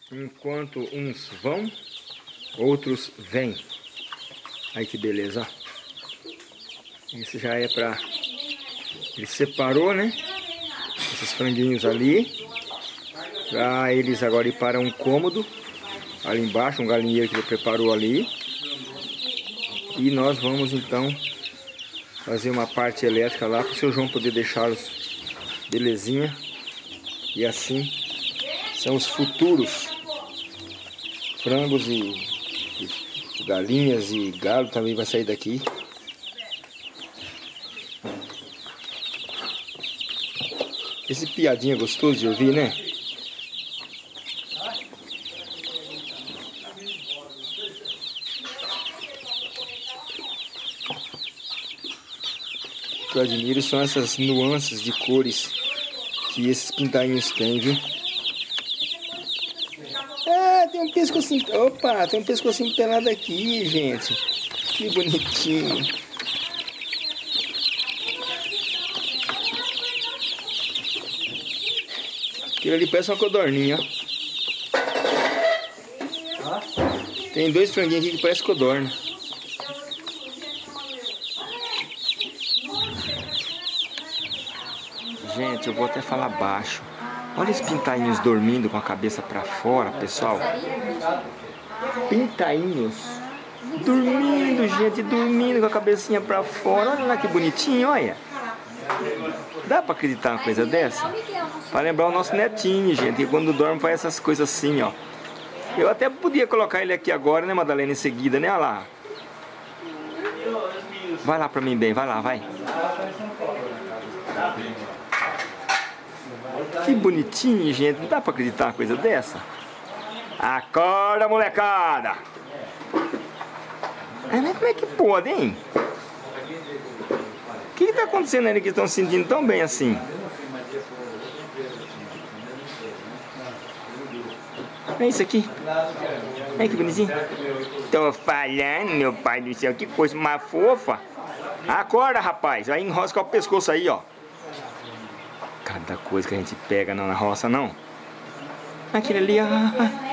Enquanto uns vão, outros vêm. Aí que beleza, ó. Esse já é pra... Ele separou, né? Esses franguinhos ali. Pra eles agora ir para um cômodo. Ali embaixo, um galinheiro que ele preparou ali. E nós vamos então fazer uma parte elétrica lá para o seu João poder deixá-los belezinha. E assim são os futuros frangos e galinhas e galo também vai sair daqui. Esse piadinha gostoso de ouvir, né? O que eu admiro são essas nuances de cores que esses pintainhos têm, viu? Ah, tem um pescocinho. Opa, tem um pescocinho pelado aqui, gente. Que bonitinho. Aquilo ali parece uma codorninha, ó. Tem dois franguinhos aqui que parecem codorna. Gente, eu vou até falar baixo. Olha os pintainhos dormindo com a cabeça pra fora, pessoal. Pintainhos dormindo, gente, dormindo com a cabecinha pra fora. Olha lá que bonitinho, olha. Dá pra acreditar uma coisa dessa? Pra lembrar o nosso netinho, gente, que quando dorme faz essas coisas assim, ó. Eu até podia colocar ele aqui agora, né, Madalena, em seguida, né? Olha lá. Vai lá pra mim, bem, vai lá, vai. Que bonitinho, gente. Não dá pra acreditar uma coisa dessa? Acorda, molecada! Mas como é que pode, hein? O que tá acontecendo aí que estão se sentindo tão bem assim? É isso aqui. É que bonitinho. Tô falando, meu pai do céu. Que coisa mais fofa. Acorda, rapaz. Vai enroscar o pescoço aí, ó. Cada coisa que a gente pega na roça, não. Aquele ali, ó.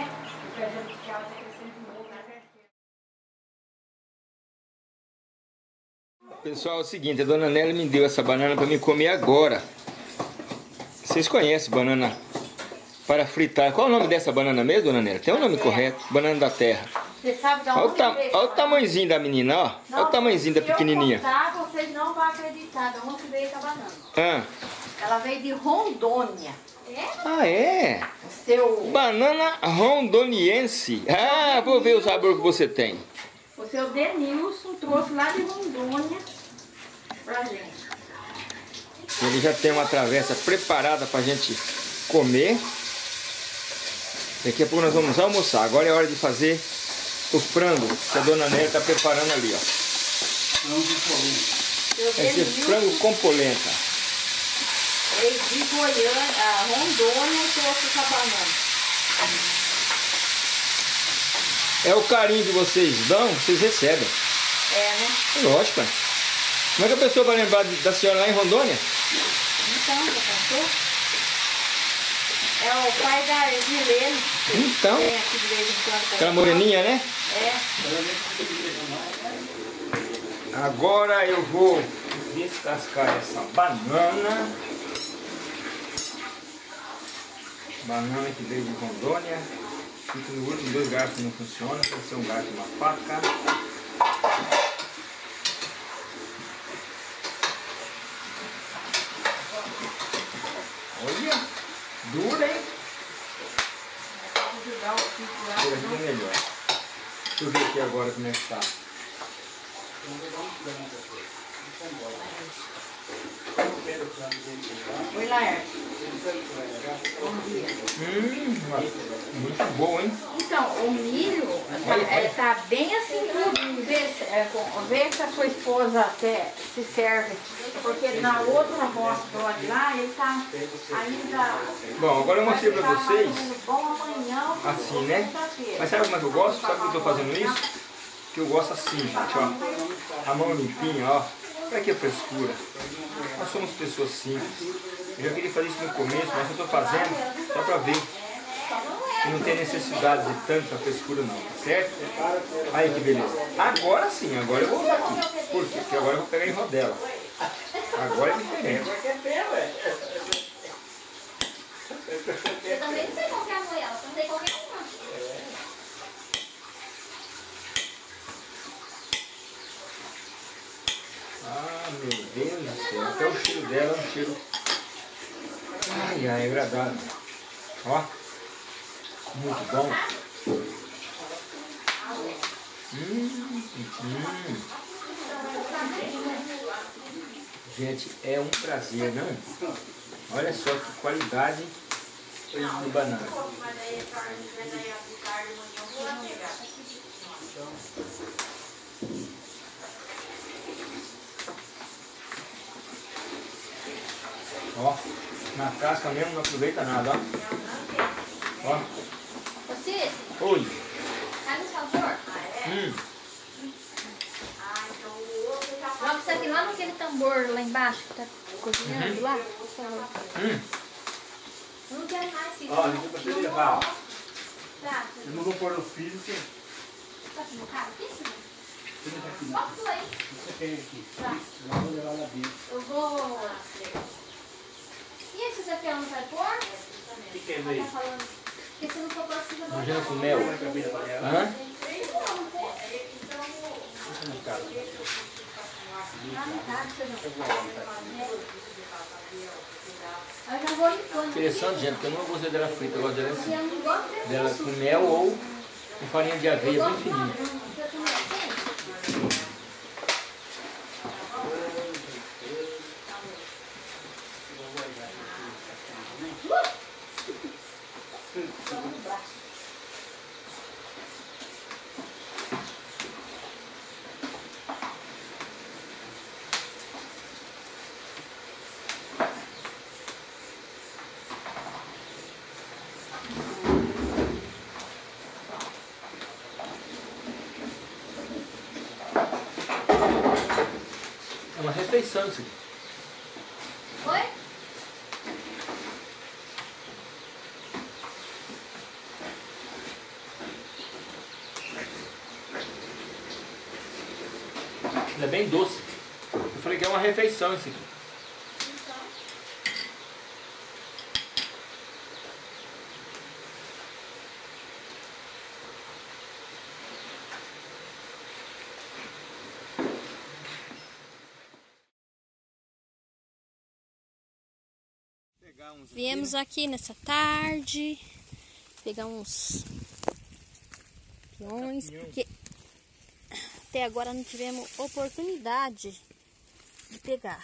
Pessoal, é o seguinte, a dona Nélia me deu essa banana para me comer agora. Vocês conhecem banana para fritar. Qual é o nome dessa banana mesmo, dona Nélia? Tem um nome correto, banana da terra. Você sabe de onde veio? Olha o tamanhozinho da menina, ó. Olha o tamanhozinho da pequenininha. Se eu contar, vocês não vão acreditar de onde veio essa banana. Ah. Ela veio de Rondônia. É? Ah, é? Banana rondoniense. Ah, vou ver o sabor que você tem. O seu Denilson trouxe lá de Rondônia pra gente. Ele já tem uma travessa preparada pra gente comer. Daqui a pouco nós vamos almoçar. Agora é hora de fazer o frango que a dona Nélia está preparando ali, ó. Esse frango com polenta. Ele de Goiânia, a Rondônia, trouxe essa banana. É o carinho que vocês dão, vocês recebem. É, né? Lógico. Como é que a pessoa vai lembrar da senhora lá em Rondônia? Então, já pensou? É o pai da Edilene. Então. Vem aqui de vez em quando. Aquela moreninha, né? É. Agora eu vou descascar essa banana. Banana que veio de Rondônia. Fica no último, 2 garfos não funcionam, tem que ser um garfo e uma faca. Olha, dura, hein? Aqui é melhor. Deixa eu ver aqui agora como é que tá. Oi, Laerte. Muito bom, hein? Então, o milho tá bem assim, vê se a sua esposa até se serve, porque na outra roça do lado de lá, ele tá ainda... Bom, agora eu mostrei pra vocês, bom amanhã, assim, né? Mas sabe como é que eu gosto? Sabe por que eu tô fazendo isso? Que eu gosto assim, gente, ó. A mão limpinha, ó. Pra que frescura? Nós somos pessoas simples. Eu já queria fazer isso no começo, mas eu tô fazendo só pra ver. E não tem necessidade de tanta frescura não, tá certo? Aí que beleza. Agora sim, agora eu vou usar aqui. Por quê? Porque agora eu vou pegar em rodela. Agora é diferente. Eu também não sei qual que é a moela, eu não sei qual que é uma. Ah, meu Deus do céu. Até o cheiro dela é um cheiro... Ai, ai, é agradável. Ó. Muito bom. Gente, é um prazer, não? Olha só que qualidade de banana. Ó, na casca mesmo não aproveita nada, ó. Ó. Você, Oi. sabe o sabor? Joga isso aqui lá naquele tambor lá embaixo que tá cozinhando lá. Eu não quero mais, filho. Ó, a gente precisa levar, ó. Tá, Eu não vou pôr no filho, que tá com o cara aqui, senhor? você Bota isso aí. tem aqui. Tá. Eu vou levar lá dentro. Eu vou... E esses aqui ela não vai pôr? O que é isso aí? Ela tá falando... Porque se não for pôr, precisa botar. Imagina com mel. Põe a cabeça pra ela. Hã? Eu já vou limpando. Interessante, gente, porque eu não gostei dela frita, eu gosto dela E assim. eu não gosto desse Dela com mel ou com farinha de aveia bem fininha. É uma refeição isso aqui. Oi? Ela é bem doce. Eu falei que é uma refeição isso aqui. Viemos aqui nessa tarde pegar uns peões, porque até agora não tivemos oportunidade de pegar.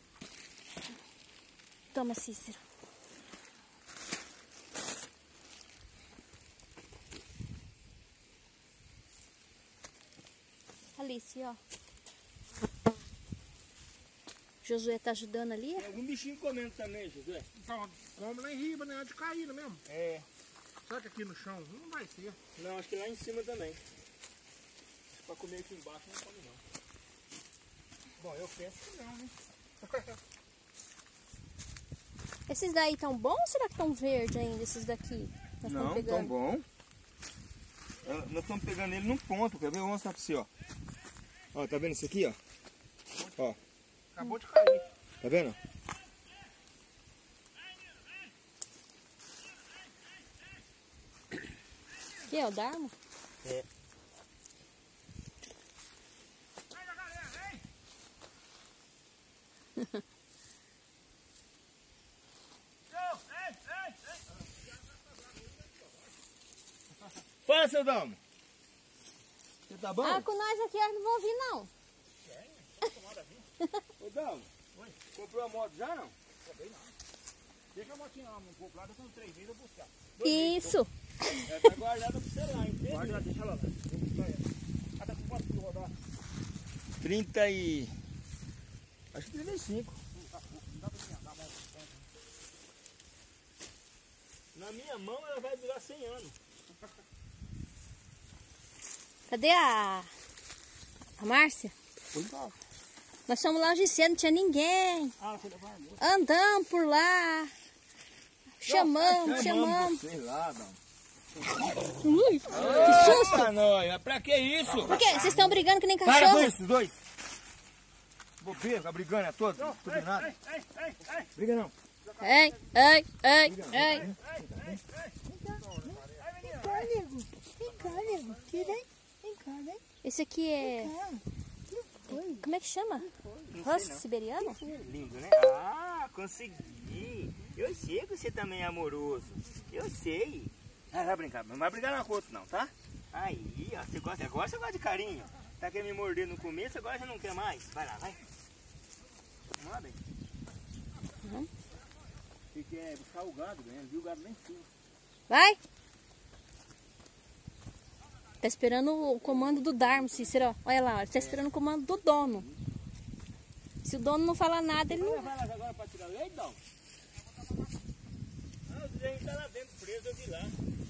Toma, Cícero. Alice, ó. Josué tá ajudando ali. Tem algum bichinho comendo também, José? Então, come lá em riba, né? De cair, né mesmo? É. Será que aqui no chão não vai ser? Não, acho que lá em cima também. Pra comer aqui embaixo não come não. Bom, eu penso que não, né? Esses daí tão bons ou será que estão verdes ainda, esses daqui? Nós Não, estamos pegando. tão bom. Nós estamos pegando ele num ponto, quer ver? Eu vou mostrar pra você, ó. Ó, tá vendo isso aqui, ó? Ó, Acabou de cair. tá vendo? Que é o Dharma? É. Fala, seu Dalmo. Você tá bom? Ah, com nós aqui eu não vou vir não. Ô, Dalmo, comprou a moto já não? Deixa a motinha lá no pouco lá, daqui uns 3 meses eu buscar. Isso. É, tá guardada pro você lá, hein? Guarda lá, deixa lá. Vou buscar ela. Ah, tá com quanto pra rodar? 30 e... Acho que 35. Na minha mão ela vai durar 100 anos. Cadê a Márcia? Nós fomos lá hoje cedo, não tinha ninguém. Ah, você levar a moto. Andamos por lá. Chamamos. Sei lá, Dalmo. Ui, que susto! Ah, não, pra que isso? Por quê? Vocês estão brigando que nem Para cachorro? com esses dois. Bobeira, ficar brigando é todo. Tudo nada. Briga não. Ei, ei, ei, ei. Vem cá, nego. Tira aí. Vem cá, vem. Esse aqui é... Como é que chama? Husky siberiano? Lindo, né? Ah, consegui. Eu sei que você também é amoroso. Eu sei. Ah, vai brincar, não vai brigar na outro não, tá? Aí, ó, você gosta, agora você gosta de carinho. Tá querendo me morder no começo, agora já não quer mais. Vai lá, vai. Vamos lá, bem. Você quer buscar o gado, né? Viu o gado lá em cima. Vai! Tá esperando o comando do Darmo, Cícero. Olha lá, ele tá esperando o comando do dono. Se o dono não falar nada, ele não... Vai lá agora pra tirar leite, não? Ah, o desenho tá lá dentro preso, eu vi lá.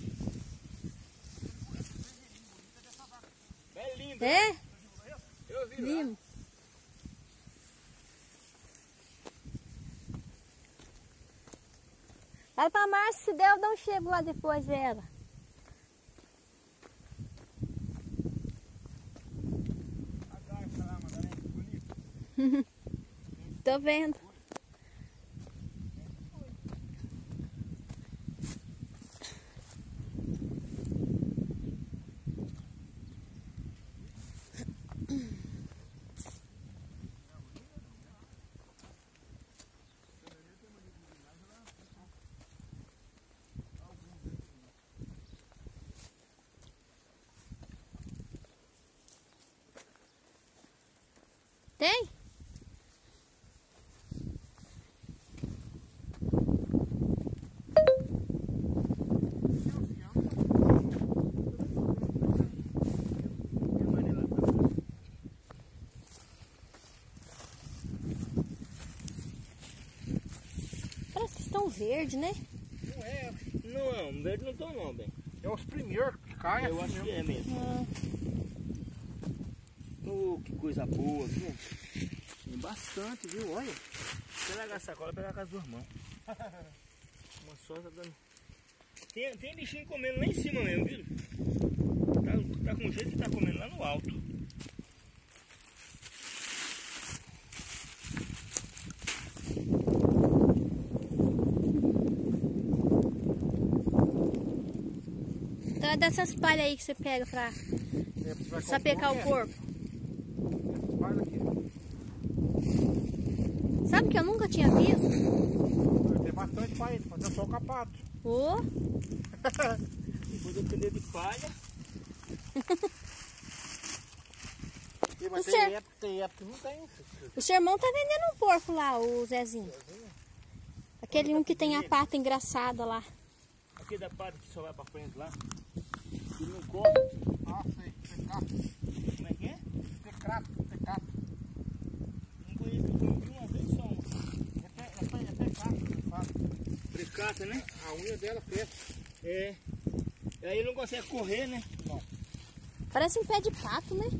É lindo, É? né? Eu vi lá. Vimos. Fala pra Márcia, se der, eu dou um chego lá depois dela. A garça lá, Madalena, que bonito. Tô vendo. Tem? Parece que estão verde, né? Não é, não, verde não estão não, bem. É os primeiros que caem Eu assim acho que mesmo. é mesmo. Ah, Oh, que coisa boa, viu? Tem bastante, viu? Olha. Se eu largar a sacola, pegar com as duas mãos. Uma só tá dando. Tem bichinho comendo lá em cima mesmo, viu? Tá com jeito que tá comendo lá no alto. então é dessas palhas aí que você pega pra Vai sapecar o corpo. Vai daqui. Sabe que eu nunca tinha visto? Tem bastante para ele, fazer só o capato. Ô, Depois depender de palha. Mas O tem época que não tem. o seu irmão tá vendendo um porco lá, o Zezinho. Aquele um que tem a pata engraçada lá. Aquele da pata que só vai pra frente lá. Que não corre. Ah, sei. Tecato. Como é que é? Tecato. Não conheço, eu vi uma vez só uma. É tecato, que fala. Precata, né? A unha dela fecha. É. Aí ele não consegue correr, né? Parece um pé de pato, né?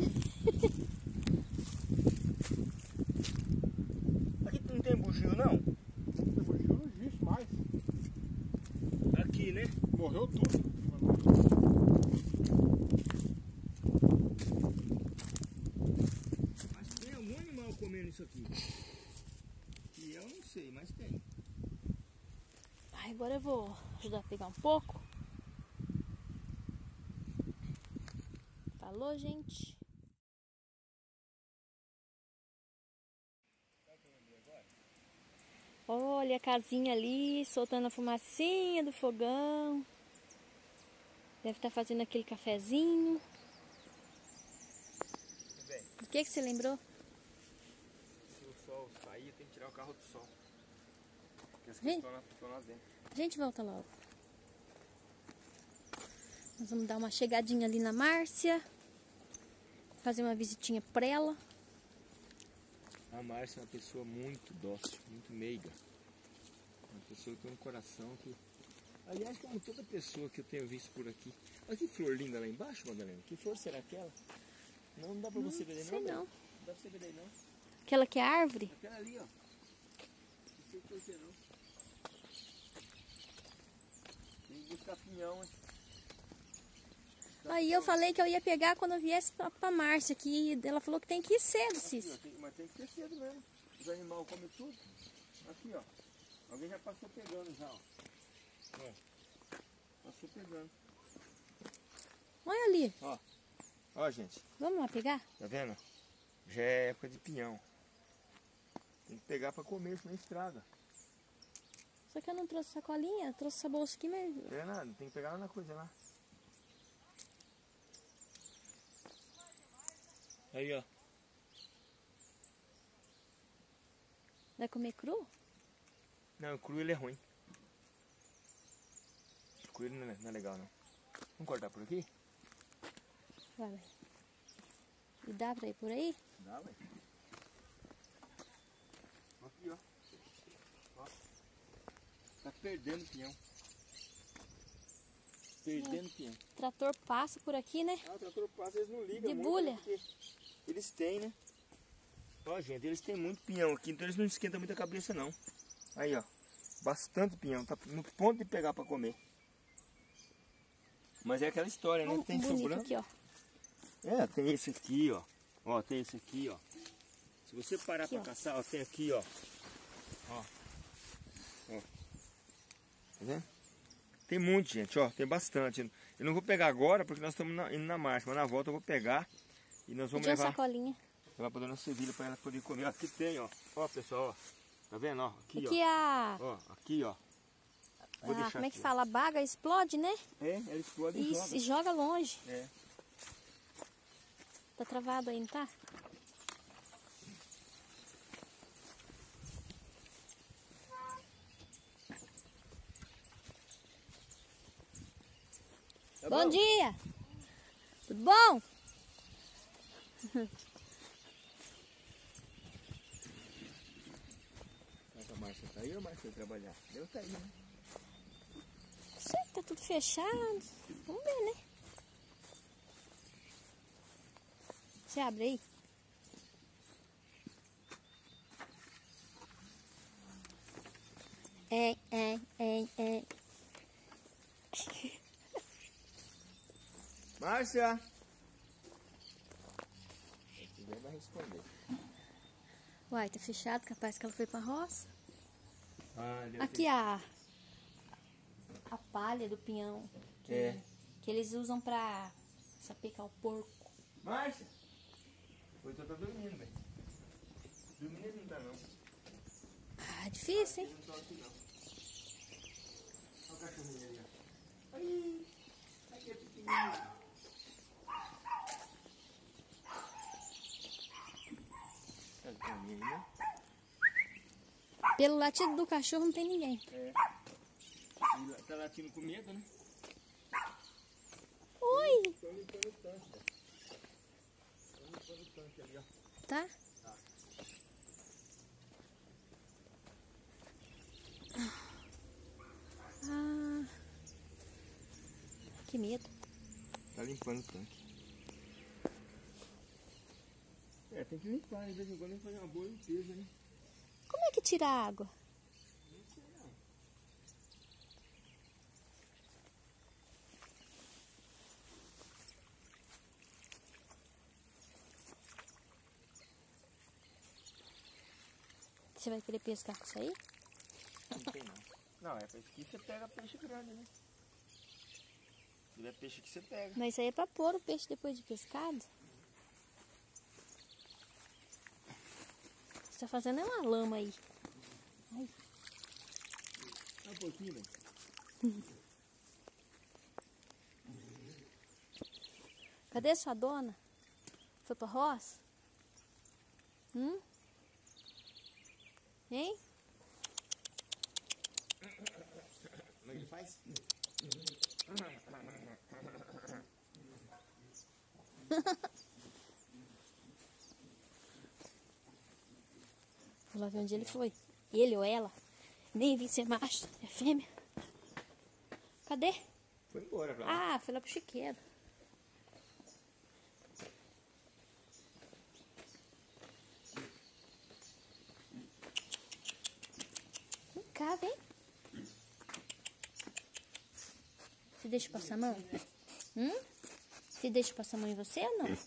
Aqui não tem bugio, não? O bugio não existe mais. Aqui, né? Morreu tudo. Mas tem algum animal comendo isso aqui. E eu não sei, mas tem. Ai, agora eu vou ajudar a pegar um pouco. Falou, gente. Olha a casinha ali, soltando a fumacinha do fogão. Deve estar fazendo aquele cafezinho. O que você lembrou? Se o sol sair, tem que tirar o carro do sol. Porque as Vem. coisas estão lá dentro. A gente volta logo. Nós vamos dar uma chegadinha ali na Márcia. Fazer uma visitinha pra ela. A Márcia é uma pessoa muito dócil, muito meiga. Uma pessoa que tem um coração que... Aliás, como toda pessoa que eu tenho visto por aqui. Olha que flor linda lá embaixo, Madalena. Que flor será aquela? Não dá pra você ver sei não. não. Não dá pra você ver não. Aquela que é árvore? Aquela ali, ó. Não sei por que não. Tem que buscar pinhão, hein? Aí eu falei que eu ia pegar quando eu viesse pra Márcia aqui. Ela falou que tem que ir cedo, Cícero. Mas tem que ser cedo mesmo. Os animais comem tudo. Aqui, ó. Alguém já passou pegando já, ó. É. Passou pegando. Olha ali. Ó, gente. Vamos lá pegar? Tá vendo? Já é época de pinhão. Tem que pegar pra comer, senão estraga. Só que eu não trouxe sacolinha. Eu trouxe essa bolsa aqui, mas... Não é nada, tem que pegar lá na coisa lá. Aí, ó. Vai comer cru? Não, o cru ele é ruim. O cru ele não é legal, não. Vamos cortar por aqui? Vai. E dá pra ir por aí? Dá, ué. Aqui, ó. Tá perdendo o pinhão. Perdendo o pinhão. O trator passa por aqui, né? Ah, o trator passa, eles não ligam muito. Debulha. Porque eles têm, né? Ó, gente, eles têm muito pinhão aqui, então eles não esquentam muita cabeça, não. Aí, ó. Bastante pinhão. Tá no ponto de pegar pra comer. Mas é aquela história, né? Tem bonito sobrando. aqui, ó. É, tem esse aqui, ó. Ó, tem esse aqui, ó. Se você parar Aqui, pra ó. caçar, ó, tem aqui, ó. Ó. Ó. Tá vendo? Tem muito, gente, ó. Tem bastante. Eu não vou pegar agora porque nós estamos indo na marcha, mas na volta eu vou pegar e nós vamos Pedi uma levar sacolinha. pra dona Sevilha pra ela poder comer. Ó, aqui tem, ó. Ó, pessoal, ó. Tá vendo, ó? Aqui, Aqui ó. Ó, aqui, ó. Vou deixar como é que aqui, fala? A baga explode, né? ó. É, ela explode e Isso, joga. e joga longe. É. Tá travado aí, não tá? Tá Bom dia! Tudo bom? Mas a Márcia tá aí ou a Márcia foi trabalhar? Deve tá aí, né? Não sei, tá tudo fechado. Vamos ver, né? Você abre aí? É. Márcia! Ninguém vai responder. Uai, tá fechado, capaz que ela foi pra roça. Ah, deve Aqui a palha do pinhão que eles usam pra sapecar o porco. Márcia! Pois eu tô dormindo, velho. Dormindo ele não tá, não. Ah, difícil, hein? Não tô aqui, não. Olha o cachorrinho ali, ó. Ai, aqui é pequenininho. Tá dormindo aí, né? Pelo latido do cachorro não tem ninguém. É. Ele tá latindo com medo, né? Oi! Tô limpando o tanque, ó. Tô limpando o tanque ali, ó. Tá? Ah, que medo. Tá limpando o tanque. É, tem que limpar, de vez em quando tem que fazer uma boa limpeza, né? Como é que tira a água? Não sei não. Você vai querer pescar com isso aí? Não tem não. Não, é pra aqui você pega peixe grande, né? Se tiver peixe aqui você pega. Mas isso aí é pra pôr o peixe depois de pescado. Você tá fazendo é uma lama aí. Ai. Dá um pouquinho, velho. Cadê sua dona? Foi pra roça? Hein? Como é que ele faz? Vou lá ver onde ele foi. Ele ou ela. Nem vi se é macho, se é fêmea. Cadê? Foi embora pra lá. Ah, foi lá pro chiqueiro. Vem cá, vem. Você deixa eu passar a mão? Você deixa eu passar a mão em você ou não?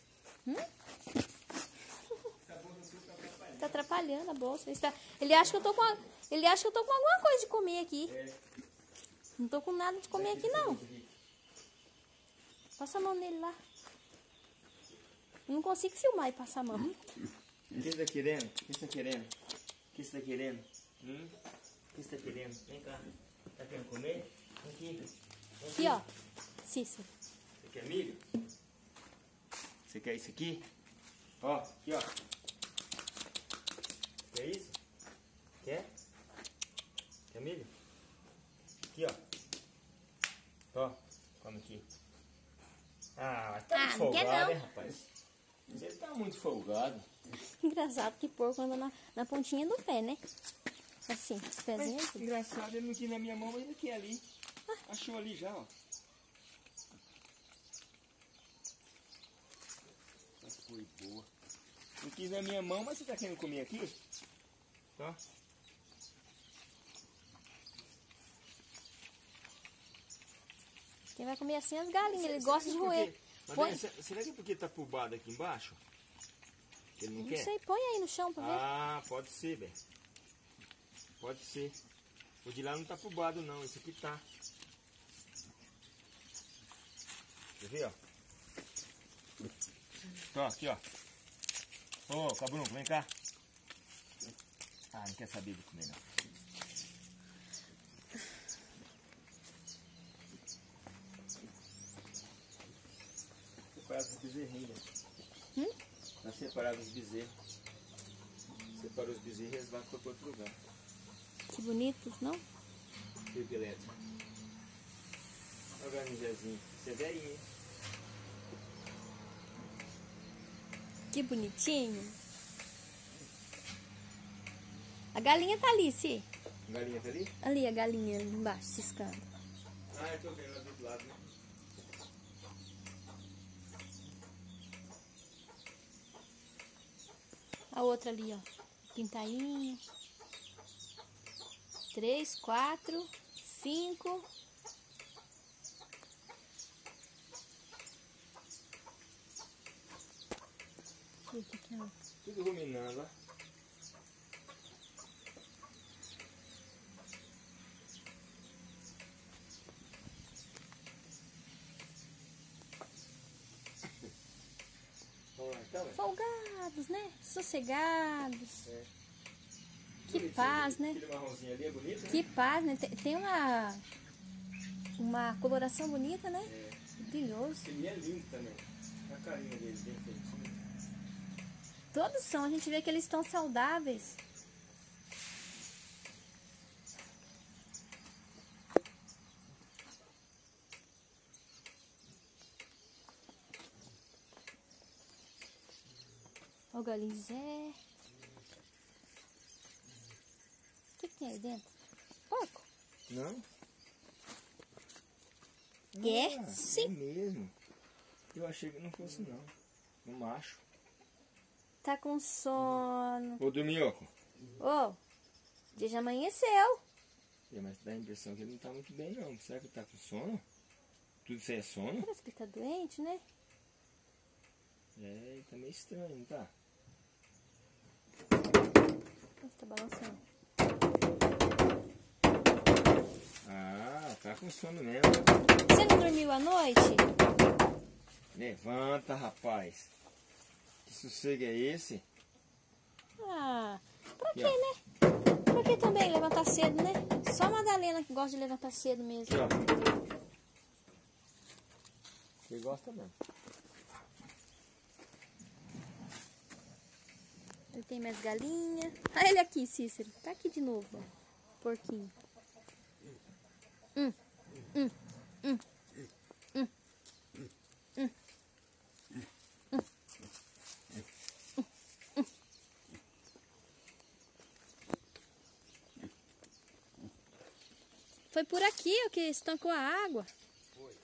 Tá atrapalhando a bolsa. Ele acha que eu tô com alguma coisa de comer aqui. Não tô com nada de comer aqui, não. Passa a mão nele lá. Eu não consigo filmar e passar a mão. O que você tá querendo? O que você tá querendo? O que você tá querendo? O que você tá querendo? Vem cá. Tá querendo comer? Vem aqui. Aqui, ó. Cícero. Você quer milho? Você quer isso aqui? Ó, aqui, ó. Quer isso? Quer? Quer milho? Aqui, ó. Ó, come aqui. Ah, tá muito não quer folgado, não. hein, rapaz? Você tá muito folgado. Engraçado que porco anda na pontinha do pé, né? Assim, os pezinhos. Mas, engraçado, ele não quis na minha mão, mas ele quer ali. Achou ali já, ó. Foi boa. Não quis na minha mão, mas você tá querendo comer aqui? Ó. Quem vai comer assim é as galinhas, ele gosta de roer. Põe. Será que é porque tá pulbado aqui embaixo? Ele não Não quer? sei, põe aí no chão pra ver. Ah, pode ser, velho. Pode ser. O de lá não tá pulbado não, esse aqui tá. Quer ver, ó? Ó, aqui, ó. Ô, cabrunco, vem cá. Ah, não quer saber de comer, não. Separar os bezerrinhos. Vai separar os bezerros. Separou os bezerros e eles vão para outro lugar. Que bonitos, não? Fio elétrico. Olha o garnizezinho. Isso é velhinho. Que bonitinho. A galinha tá ali, Ci. A galinha tá ali? Ali, a galinha ali embaixo, ciscando. Ah, eu tô vendo lá do outro lado, né? A outra ali, ó. Pintainha. 3, 4, 5. Aqui, ó. Tudo ruminando, ó. Folgados, né? Sossegados. É. Que Bonitinho, paz, né? Aquele marronzinho ali é bonito, né? Que paz, né? Tem uma coloração bonita, né? É. Brilhoso. Ele é lindo também. A carinha dele, bem feitinho. Todos são, a gente vê que eles estão saudáveis. Olha o galinho Zé. O que tem aí dentro? Porco? Não? É? Ah, Sim. É mesmo. Eu achei que não fosse não. Um macho. Tá com sono. Ô, Domioco. Ô, dia já amanheceu. Mas dá a impressão que ele não tá muito bem não. Será que ele tá com sono? Tudo isso aí é sono? Parece que ele tá doente, né? É, ele tá meio estranho, não tá? Nossa, tá balançando. Ah, tá com sono mesmo. Você não dormiu à noite? Levanta, rapaz. Que sossego é esse? Ah, pra Aqui, quê, ó. né? Pra que também levantar cedo, né? Só a Madalena que gosta de levantar cedo mesmo. Aqui, ó. Você gosta mesmo. Ele tem mais galinha. Ah, ele aqui, Cícero. Tá aqui de novo, ó. Porquinho. Foi por aqui ó, que estancou a água. Foi.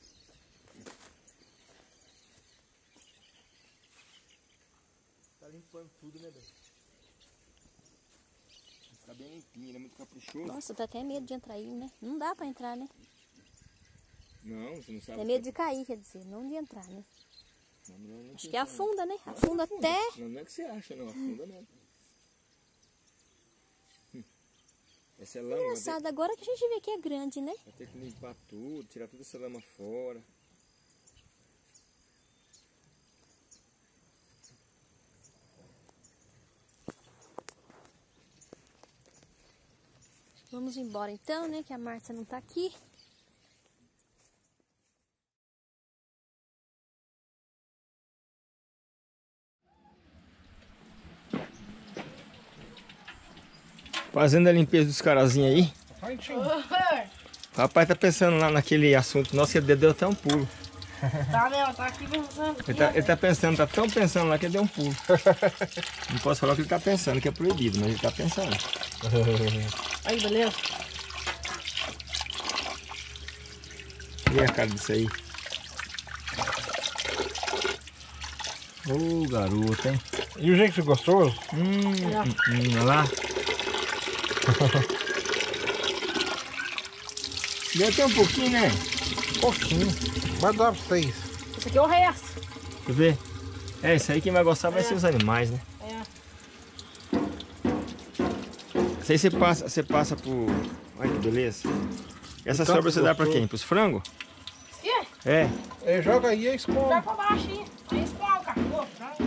Tá limpando tudo, né, bem? Tá bem limpinho, ele é muito caprichoso. Nossa, dá até medo de entrar aí, né? Não dá pra entrar, né? Não, você não sabe. Tem medo de cair, quer dizer, não de entrar, né? Não, Acho que afunda, né? Afunda até... Não é que você acha, não. Afunda mesmo. Essa é lama. Engraçado, agora que a gente vê que é grande, né? Vai ter que limpar tudo, tirar toda essa lama fora. Vamos embora então, né? Que a Márcia não tá aqui. Fazendo a limpeza dos carazinhos aí. O rapaz tá pensando lá naquele assunto. Nossa, ele deu até um pulo. Tá mesmo, tá aqui pensando. Ele tá pensando, tá tão pensando lá que ele deu um pulo. Não posso falar o que ele tá pensando, que é proibido, mas ele tá pensando. Aí, beleza? E a cara disso aí? Ô, garoto, hein? E o jeito que gostoso? Olha lá. Deu até um pouquinho, né? Pouquinho. Vai dar pra vocês. Esse aqui é o resto. Deixa eu ver. É, isso aí quem vai gostar vai ser os animais, né? Isso aí você passa por... Olha que beleza. Essa sobra você dá pra quem? Pros frangos? É. É, joga aí e esconde. Vai pra baixo aí. Aí escolhe o cachorro.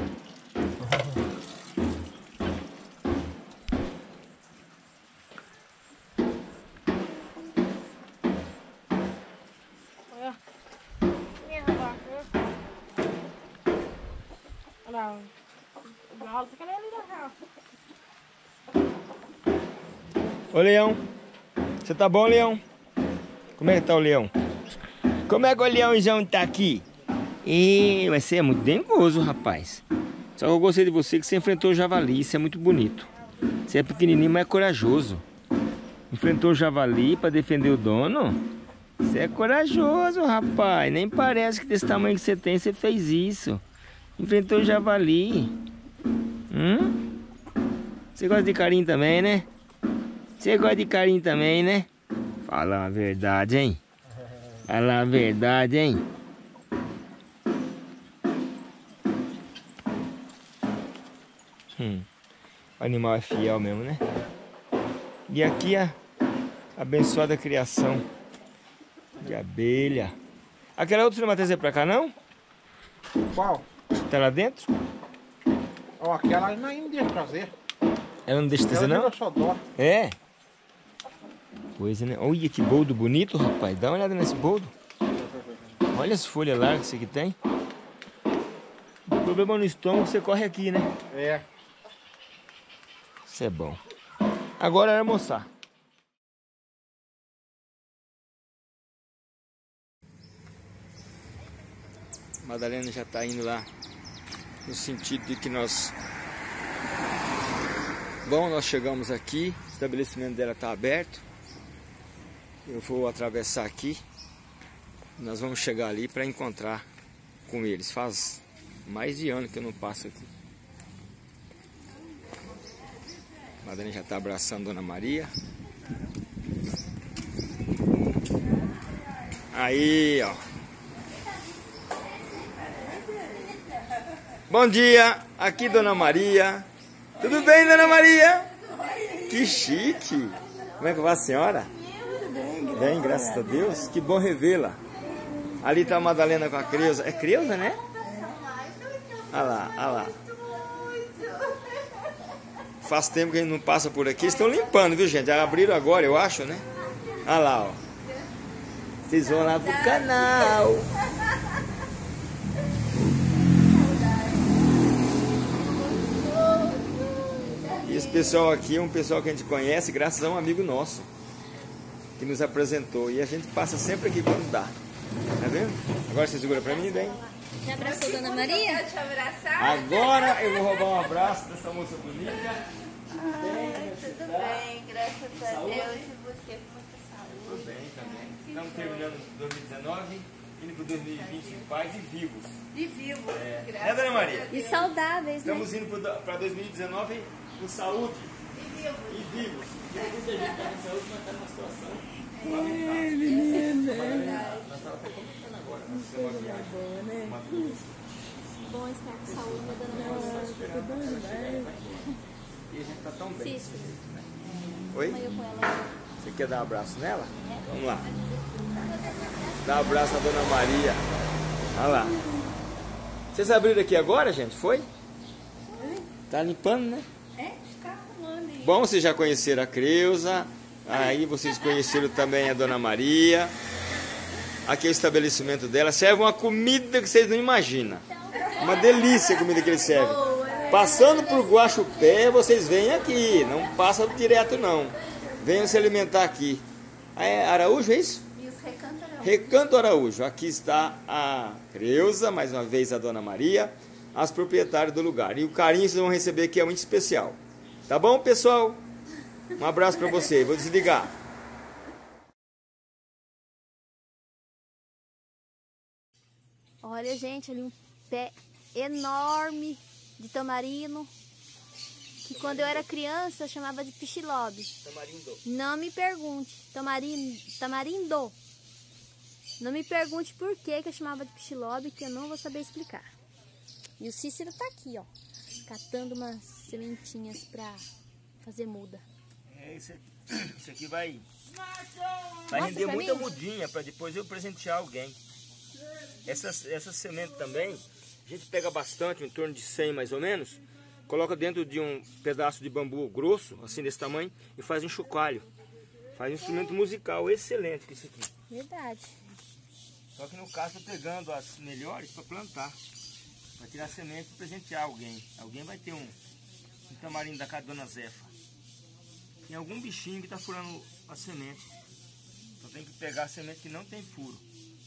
Olha o galo fica ali na casa. Ô, Leão. Você tá bom, Leão? Como é que tá o Leão? Como é que o Leãozão tá aqui? E você é muito dengoso, rapaz. Só que eu gostei de você que você enfrentou o javali. Isso é muito bonito. Você é pequenininho, mas é corajoso. Enfrentou o javali pra defender o dono? Você é corajoso, rapaz. Nem parece que desse tamanho que você tem, você fez isso. Enfrentou o javali. Você gosta de carinho também, né? Você gosta de carinho também, né? Fala a verdade, hein? Fala a verdade, hein? O animal é fiel mesmo, né? E aqui a abençoada criação de abelha. Aquela outra você não vai trazer pra cá, não? Qual? Tá lá dentro? Ó, aquela ainda não deixa trazer. Ela não deixa trazer, não? Ela só dó. É. Coisa, né? Olha que boldo bonito, rapaz. Dá uma olhada nesse boldo. Olha as folhas largas que tem. O problema no estômago, você corre aqui, né? É. Isso é bom. Agora é almoçar. Madalena já está indo lá no sentido de que nós... Bom, nós chegamos aqui, o estabelecimento dela está aberto. Eu vou atravessar aqui. Nós vamos chegar ali para encontrar com eles. Faz mais de ano que eu não passo aqui. A Madalena já está abraçando a Dona Maria. Aí, ó. Bom dia, aqui Dona Maria. Tudo bem, Dona Maria? Que chique. Como é que vai a senhora? Bem, graças a Deus. Que bom revê-la. Ali está a Madalena com a Creuza. É Creuza, né? Olha lá, olha lá. Faz tempo que a gente não passa por aqui. Estão limpando, viu, gente? Abriram agora, eu acho, né? Olha lá, ó. Vocês vão lá pro canal. E esse pessoal aqui é um pessoal que a gente conhece graças a um amigo nosso que nos apresentou. E a gente passa sempre aqui quando dá. Tá vendo? Agora você segura pra mim, bem? Já abraçou a Dona Maria? Te abraçar? Agora eu vou roubar um abraço dessa moça bonita. Tudo bem, graças a Deus. E você com muita saúde. Tudo bem também. Estamos terminando 2019, indo para 2020 em paz e vivos. E vivo. Né, Dona Maria? E saudáveis, né? Estamos indo para 2019 com saúde e vivos. Tem muita gente que está com saúde, mas está numa situação Bom estar com saúde, minha dona Maria. E a gente tá tão bem. Cícero, Oi? amanhã eu com ela. Você quer dar um abraço nela? Vamos lá. Dá um abraço à dona Maria. Olha lá. Vocês abriram aqui agora, gente? Foi? Tá limpando, né? Bom, vocês já conheceram a Creuza. Aí vocês conheceram também a dona Maria. Aqui é o estabelecimento dela. Serve uma comida que vocês não imaginam. Uma delícia a comida que eles servem. Passando por Guaxupé, vocês vêm aqui. Não passa direto, não. Venham se alimentar aqui. É Araújo, é isso? Isso, Recanto Araújo. Recanto Araújo. Aqui está a Creuza, mais uma vez a dona Maria, as proprietárias do lugar. E o carinho que vocês vão receber aqui é muito especial. Tá bom, pessoal? Um abraço para vocês. Vou desligar. Olha, gente, ali um pé enorme de tamarino, que quando eu era criança eu chamava de pichilobe. Tamarindo. Não me pergunte, tamarindo. Não me pergunte por que eu chamava de pichilobe, que eu não vou saber explicar. E o Cícero tá aqui, ó, catando umas sementinhas pra fazer muda. É, isso aqui vai Mostra render pra muita mim. mudinha para depois eu presentear alguém. Essa semente também, a gente pega bastante, em torno de 100 mais ou menos, coloca dentro de um pedaço de bambu grosso, assim desse tamanho, e faz um chocalho. Faz um instrumento musical excelente com isso aqui. Verdade. Só que no caso estou pegando as melhores para plantar, para tirar semente e presentear alguém. Alguém vai ter um tamarindo da casa da Dona Zefa. Tem algum bichinho que está furando a semente. Então tem que pegar a semente que não tem furo.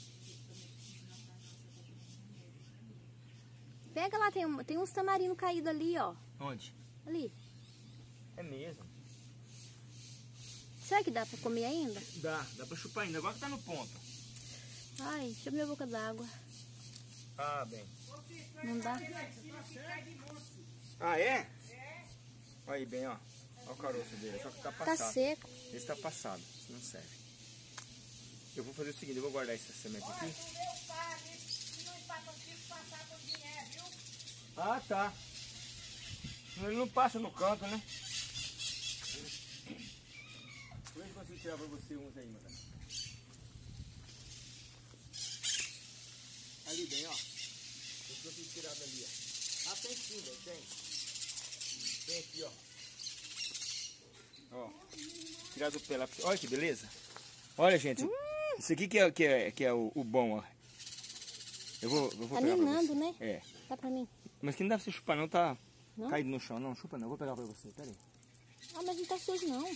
Pega lá, tem uns tamarinos caídos ali, ó. Onde? Ali. É mesmo. Será que dá pra comer ainda? Dá para chupar ainda. Agora que tá no ponto. Ai, deixa eu minha boca d'água. Ah, bem. Não dá? Ah, é? Olha aí bem, ó. Olha o caroço dele. Só que tá Tá passado. seco. Esse tá passado. Isso não serve. Eu vou fazer o seguinte. Eu vou guardar essa semente aqui. Ah, tá. Ele não passa no canto, né? Vou ver se consigo tirar pra você uns aí, madame. Ali bem, ó. Eu consigo tirar dali, ó. Ah, tem sim, velho, tem. Tem aqui, ó. Ó. Tirar do pé lá. Olha que beleza. Olha, gente. Isso aqui que é o bom, ó. Eu vou Tá pegar pra ninando, você. né? É. Dá pra mim. Mas que não dá pra você chupar não, tá Não? caído no chão. Não, chupa não. Eu vou pegar pra você, peraí. Ah, mas não tá sujo, não.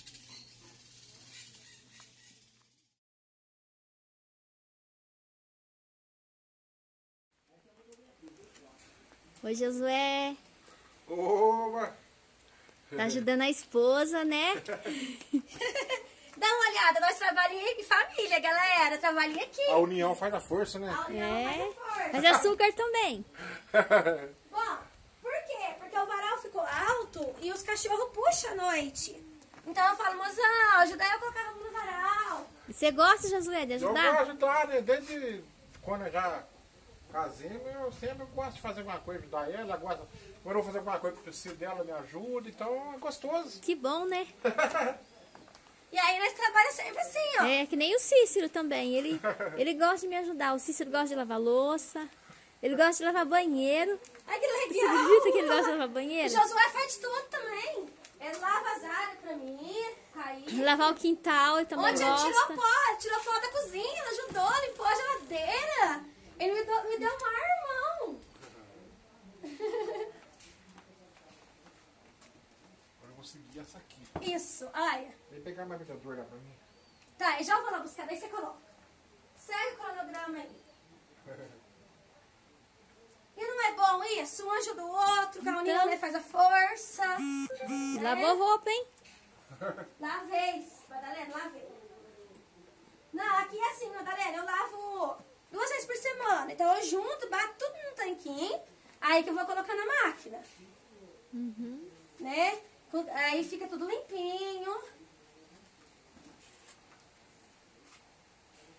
Oi, Josué. Oba! Tá ajudando a esposa, né? Dá uma olhada, nós trabalhamos em família, galera. Trabalhei aqui. A união faz a força, né? É. Mas açúcar também. Bom, por quê? Porque o varal ficou alto e os cachorros puxam à noite. Então eu falo, mozão, ajuda eu a colocar a roupa no varal. E você gosta, Josué, de Eu ajudar? gosto de ajudar, né? Desde quando eu já casei, eu sempre gosto de fazer alguma coisa, ajudar ela. Gosta, quando eu vou fazer alguma coisa que preciso dela, me ajuda. Então é gostoso. Que bom, né? E aí nós trabalhamos sempre assim, ó. É que nem o Cícero também. Ele gosta de me ajudar. O Cícero gosta de lavar louça. Ele gosta de lavar banheiro. Ai, que Você legal. acredita que ele gosta de lavar O banheiro? Josué faz tudo também. Ele lava as áreas pra mim, aí. Lavar o quintal, ele também Ontem ele gosta. tirou pó da cozinha, ajudou, limpou a geladeira. Ele me deu um ar, irmão. Agora eu vou seguir essa aqui. Isso, olha. Vem pegar mais medidor lá pra mim. Tá, eu já vou lá buscar, daí você coloca. Segue o cronograma aí. E não é bom isso? Um ajuda o outro, que a união né, faz a força. Lavou roupa, hein? Lavei, Madalena, lavei. Não, aqui é assim, Madalena, eu lavo 2 vezes por semana. Então eu junto, bato tudo num tanquinho, aí que eu vou colocar na máquina. Né? Aí fica tudo limpinho.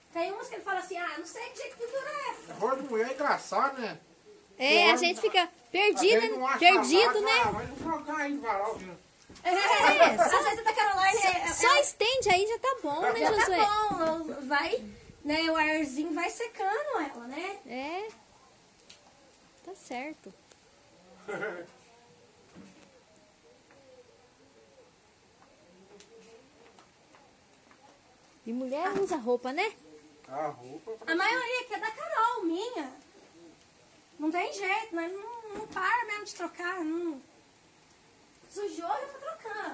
Tem uns que ele fala assim, ah, não sei que jeito que pendura essa. Rosto de mulher é engraçado, né? É, a gente fica perdido, Às vezes não acha perdido, a né? Vai jogar aí no varal, viu? É, às vezes da Caroline Só estende aí já tá bom, né, já Josué? tá bom, vai, né, o arzinho vai secando ela, né? É. Tá certo. E mulher usa roupa, né? A roupa. A maioria que é da Carol, minha. Não tem jeito, nós não para mesmo de trocar, não. Sujou, já tá trocando.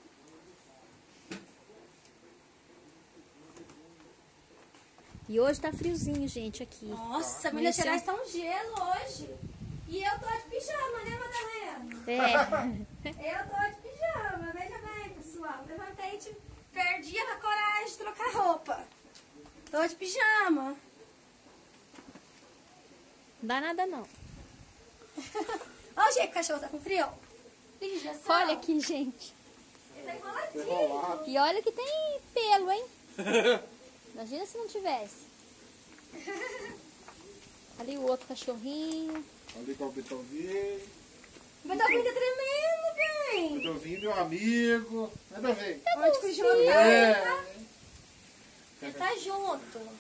E hoje tá friozinho, gente, aqui. Nossa, Minas Gerais tá um gelo hoje. E eu tô de pijama, né, Madalena? É. Eu tô de pijama, veja bem, pessoal. Levantei e perdi a coragem de trocar roupa. Tô de pijama. Não dá nada não. Olha o jeito que o cachorro tá com frio. Pijação. Olha aqui, gente. Ele tá enroladinho. E olha que tem pelo, hein? Imagina se não tivesse. Ali o outro cachorrinho. Ali com o Beethoven. O Beethoven tá tremendo, bem. Beethoven, meu amigo. Nada a ver. Onde que o João tá? É. Ele tá junto.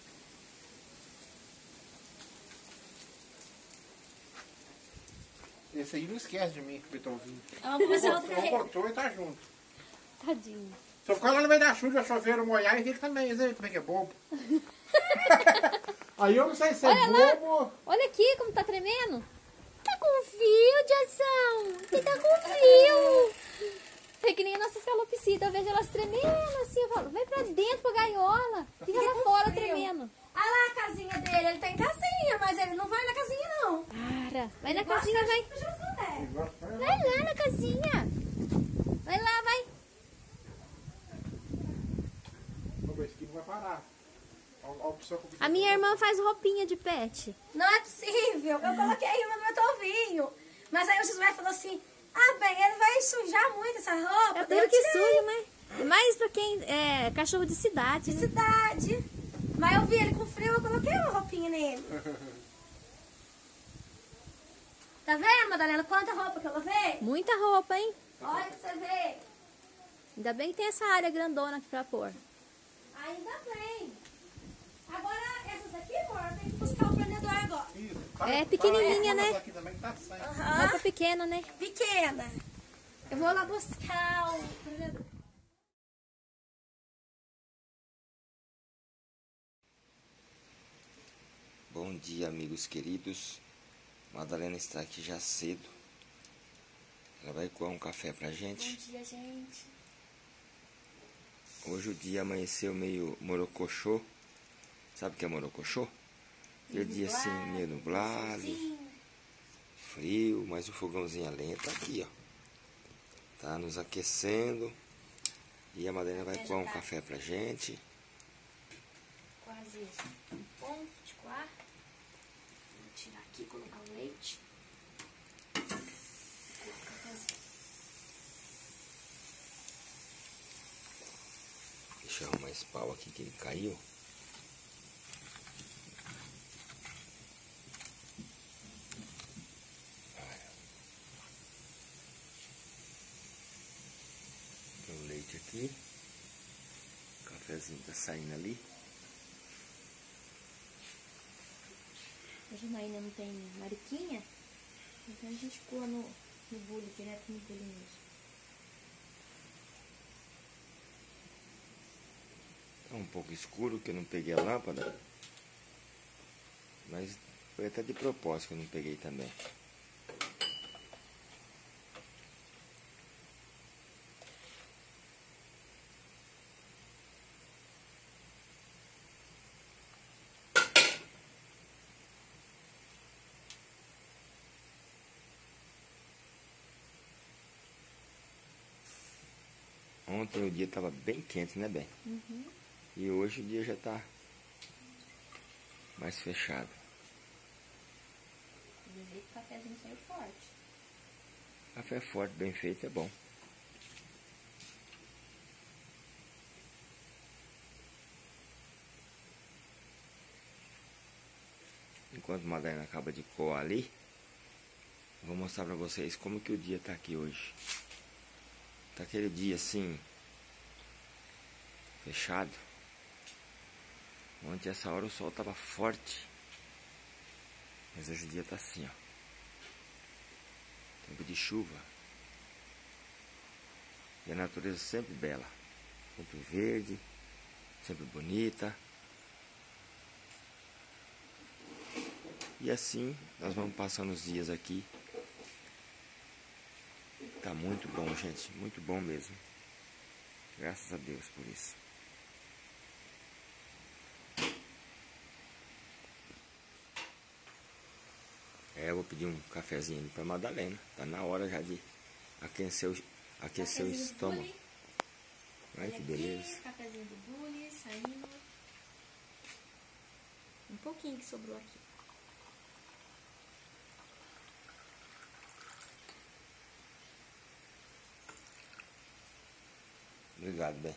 Esse aí não esquece de mim, Beethoven. Vamos começar outra carreira. Botou e tá junto. Tadinho. Se eu ficar lá no meio da chuva, chover, molhar, e fica também. Esse aí também que é bobo. Aí eu não sei se é Olha lá. bobo. Olha aqui como tá tremendo. Tá com frio, Jason. Você tá com frio. É que nem a nossa calopsita. Eu vejo elas tremendo assim. Eu falo, vai pra dentro, pra gaiola. Fica lá fora frio. tremendo. Olha lá a casinha dele. Ele tem casinha, mas ele não vai na casinha, não. Para. Vai na casinha, vai. Vai lá na casinha. Vai lá, vai. Esse aqui não vai parar. A minha irmã faz roupinha de pet. Não é possível. Eu coloquei uma no meu tovinho. Mas aí o Josué falou assim, ah, bem, ele vai sujar muito essa roupa. É Daí eu tudo que tirei. suja, né? Mais pra quem é cachorro de cidade, De né? cidade. Mas eu vi ele com frio, eu coloquei uma roupinha nele. Tá vendo, Madalena, quanta roupa que eu lavei? Muita roupa, hein? Olha pra você ver. Ainda bem que tem essa área grandona aqui pra pôr. Ainda bem. Agora, essas aqui, amor, tem que buscar o prendedor agora. Isso, É pequenininha, né? Aqui também que tá sem. Roupa pequena, né? Pequena. Eu vou lá buscar o prendedor. Bom dia, amigos queridos. Madalena está aqui já cedo. Ela vai coar um café pra gente. Bom dia, gente. Hoje o dia amanheceu meio morocochô. Sabe o que é morocochô? Aquele dia assim, meio nublado, frio, mas o fogãozinho a lenha tá aqui, ó. Tá nos aquecendo. E a Madalena vai coar um café pra gente. Quase um ponto de coar. Vou tirar aqui e colocar o leite. Deixa eu arrumar esse pau aqui que ele caiu. Tem o leite aqui. O cafezinho tá saindo ali. A Janaína não tem mariquinha, então a gente coa no bule, direto no bule mesmo. Tá um pouco escuro que eu não peguei a lâmpada. Mas foi até de propósito que eu não peguei também. Ontem o dia estava bem quente, né, Bem? Uhum. E hoje o dia já está mais fechado. Do jeito que o cafezinho saiu forte. Café forte, bem feito, é bom. Enquanto a Madalena acaba de coar ali, vou mostrar pra vocês como que o dia tá aqui hoje. Tá aquele dia assim, fechado. Ontem essa hora o sol tava forte, mas hoje o dia tá assim, ó. Tempo de chuva. E a natureza sempre bela, sempre verde, sempre bonita. E assim nós vamos passando os dias aqui. Tá muito bom, gente, muito bom mesmo. Graças a Deus por isso. Eu vou pedir um cafezinho ali pra Madalena. Tá na hora já de aquecer o estômago. Ai, que beleza. Cafezinho do Bully, saindo. Um pouquinho que sobrou aqui. Obrigado, bem.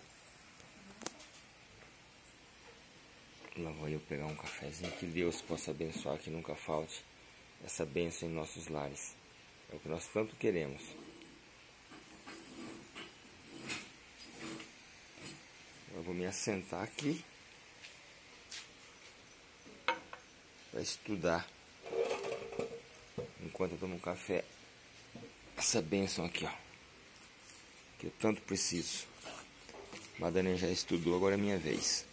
Lá vou eu pegar um cafezinho. Que Deus possa abençoar, que nunca falte essa bênção em nossos lares. É o que nós tanto queremos. Eu vou me assentar aqui para estudar enquanto eu tomo um café. Essa bênção aqui, ó, que eu tanto preciso. Madalena já estudou, agora é minha vez.